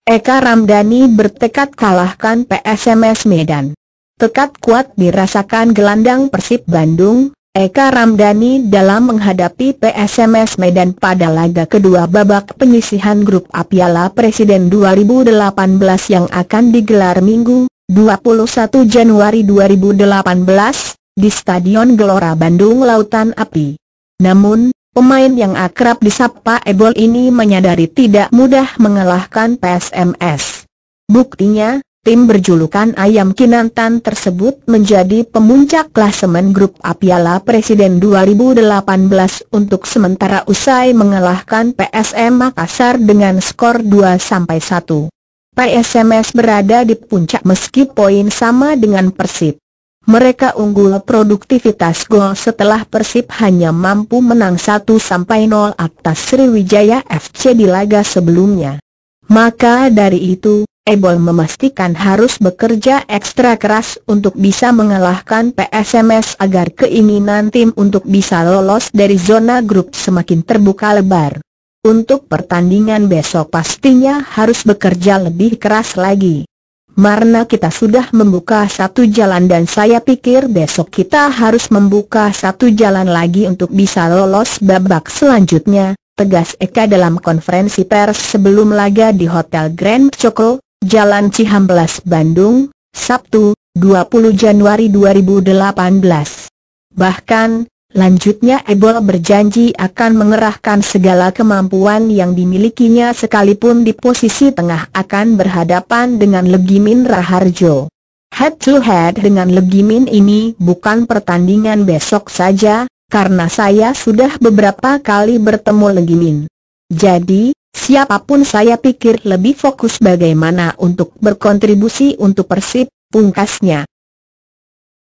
Eka Ramdhani bertekad kalahkan PSMS Medan. Tekad kuat dirasakan gelandang Persib Bandung, Eka Ramdhani dalam menghadapi PSMS Medan pada laga kedua babak penyisihan grup A Piala Presiden 2018 yang akan digelar Minggu, 21 Januari 2018, di Stadion Gelora Bandung Lautan Api. Namun, pemain yang akrab disapa Ebol ini menyadari tidak mudah mengalahkan PSMS. Buktinya, tim berjulukan Ayam Kinantan tersebut menjadi pemuncak klasemen grup A Piala Presiden 2018 untuk sementara usai mengalahkan PSM Makassar dengan skor 2-1. PSMS berada di puncak meski poin sama dengan Persib. Mereka unggul produktivitas gol setelah Persib hanya mampu menang 1-0 atas Sriwijaya FC di laga sebelumnya. Maka dari itu, Ebol memastikan harus bekerja ekstra keras untuk bisa mengalahkan PSMS agar keinginan tim untuk bisa lolos dari zona grup semakin terbuka lebar. Untuk pertandingan besok pastinya harus bekerja lebih keras lagi. Karena kita sudah membuka satu jalan dan saya pikir besok kita harus membuka satu jalan lagi untuk bisa lolos babak selanjutnya, tegas Eka dalam konferensi pers sebelum laga di Hotel Grand Cokro, Jalan Cihampelas, Bandung, Sabtu, 20 Januari 2018. Bahkan, lanjutnya Ebol berjanji akan mengerahkan segala kemampuan yang dimilikinya sekalipun di posisi tengah akan berhadapan dengan Legimin Raharjo. Head to head dengan Legimin ini bukan pertandingan besok saja, karena saya sudah beberapa kali bertemu Legimin. Jadi, siapapun saya pikir lebih fokus bagaimana untuk berkontribusi untuk Persib, pungkasnya.